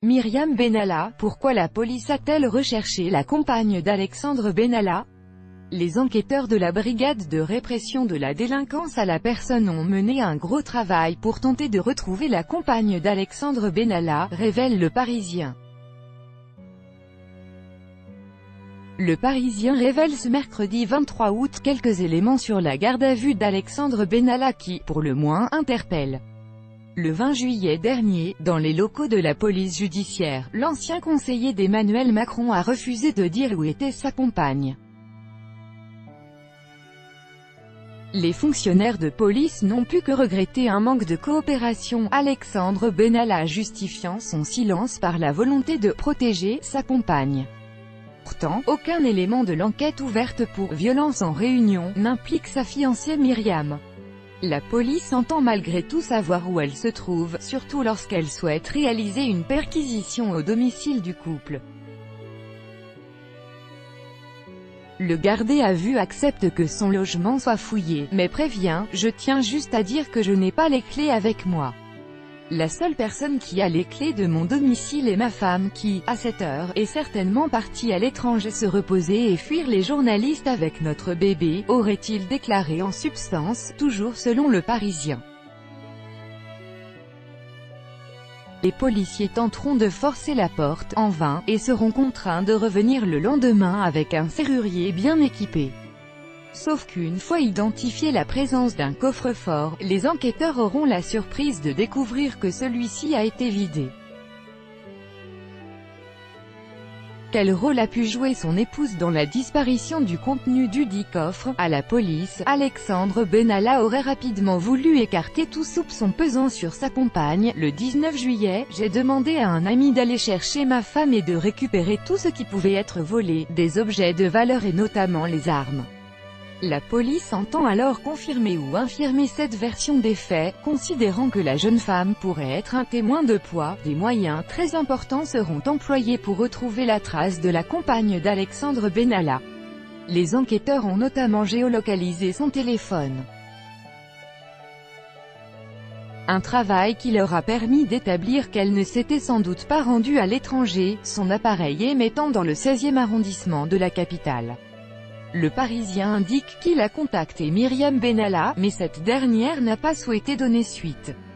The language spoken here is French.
Myriam Benalla, pourquoi la police a-t-elle recherché la compagne d'Alexandre Benalla? Les enquêteurs de la brigade de répression de la délinquance à la personne ont mené un gros travail pour tenter de retrouver la compagne d'Alexandre Benalla, révèle Le Parisien. Le Parisien révèle ce mercredi 23 août quelques éléments sur la garde à vue d'Alexandre Benalla qui, pour le moins, interpelle. Le 20 juillet dernier, dans les locaux de la police judiciaire, l'ancien conseiller d'Emmanuel Macron a refusé de dire où était sa compagne. Les fonctionnaires de police n'ont pu que regretter un manque de coopération, Alexandre Benalla justifiant son silence par la volonté de protéger sa compagne. Pourtant, aucun élément de l'enquête ouverte pour violence en réunion n'implique sa fiancée Myriam. La police entend malgré tout savoir où elle se trouve, surtout lorsqu'elle souhaite réaliser une perquisition au domicile du couple. Le gardé à vue accepte que son logement soit fouillé, mais prévient « Je tiens juste à dire que je n'ai pas les clés avec moi. La seule personne qui a les clés de mon domicile est ma femme qui, à cette heure, est certainement partie à l'étranger se reposer et fuir les journalistes avec notre bébé », aurait-il déclaré en substance, toujours selon Le Parisien. Les policiers tenteront de forcer la porte, en vain, et seront contraints de revenir le lendemain avec un serrurier bien équipé. Sauf qu'une fois identifié la présence d'un coffre-fort, les enquêteurs auront la surprise de découvrir que celui-ci a été vidé. Quel rôle a pu jouer son épouse dans la disparition du contenu dudit coffre? À la police, Alexandre Benalla aurait rapidement voulu écarter tout soupçon pesant sur sa compagne. Le 19 juillet, j'ai demandé à un ami d'aller chercher ma femme et de récupérer tout ce qui pouvait être volé, des objets de valeur et notamment les armes. La police entend alors confirmer ou infirmer cette version des faits, considérant que la jeune femme pourrait être un témoin de poids. Des moyens très importants seront employés pour retrouver la trace de la compagne d'Alexandre Benalla. Les enquêteurs ont notamment géolocalisé son téléphone. Un travail qui leur a permis d'établir qu'elle ne s'était sans doute pas rendue à l'étranger, son appareil émettant dans le 16e arrondissement de la capitale. Le Parisien indique qu'il a contacté Myriam Benalla, mais cette dernière n'a pas souhaité donner suite.